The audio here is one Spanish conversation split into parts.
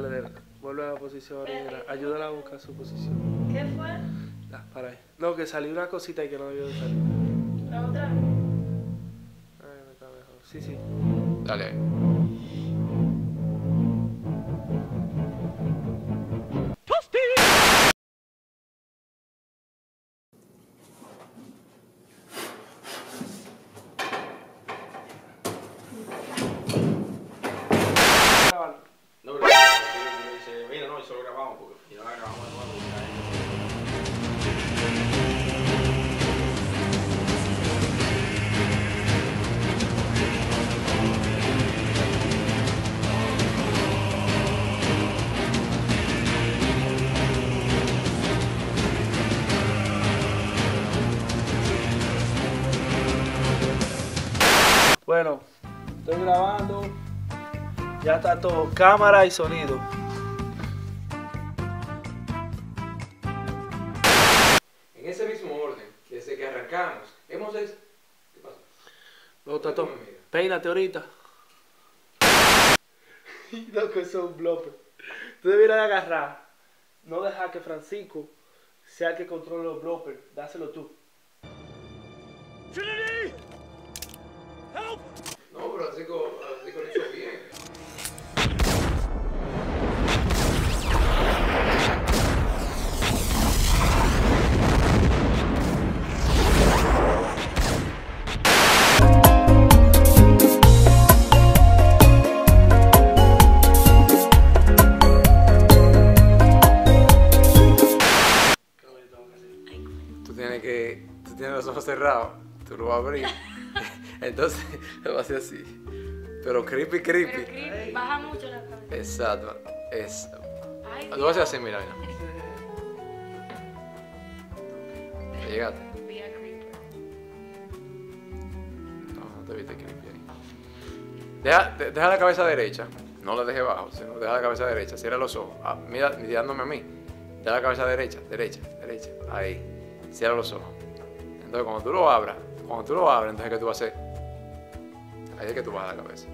Dale, vuelve a la posición original. Ayúdala a buscar su posición. ¿Qué fue? Para ahí. No, que salió una cosita y que no debió de salir. ¿La otra? Ay, me está mejor. Sí, sí. Dale ahí. No, pero dice, mira, no, eso lo grabamos porque si no la grabamos de nuevo. Bueno, estoy grabando. Ya está todo. Cámara y sonido. En ese mismo orden, desde que arrancamos, hemos hecho... ¿Qué pasa? No, Tato, peínate ahorita. No, que eso es un blooper. Tú debieras de agarrar. No dejar que Francisco sea el que controle los bloopers. Dáselo tú. No, pero Francisco lo hizo bien. Tú tienes los ojos cerrados, tú lo vas a abrir. Entonces, lo vas a hacer así. Pero creepy. Pero creepy, baja mucho la cabeza. Exacto. Es. Ay, Lo vas a hacer así, mira. ¿Te llegaste? Be a creeper. No te viste creepy ahí. Deja la cabeza derecha. No la dejes bajo, sino deja la cabeza derecha. Cierra los ojos. Mira, mirándome a mí. Deja la cabeza derecha. Ahí. Cierra los ojos. Entonces, cuando tú lo abras, entonces, ¿qué tú vas a hacer? Ahí es que tú vas a dar la cabeza.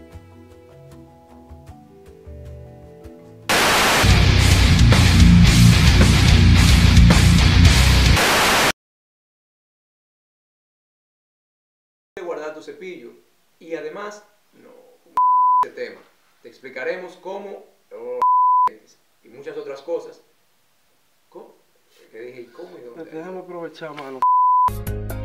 Guardar tu cepillo y además, no, ese tema. Te explicaremos cómo y muchas otras cosas. ¿Cómo? ¿Qué dije? ¿Cómo y dónde? Déjame aprovechar, mano.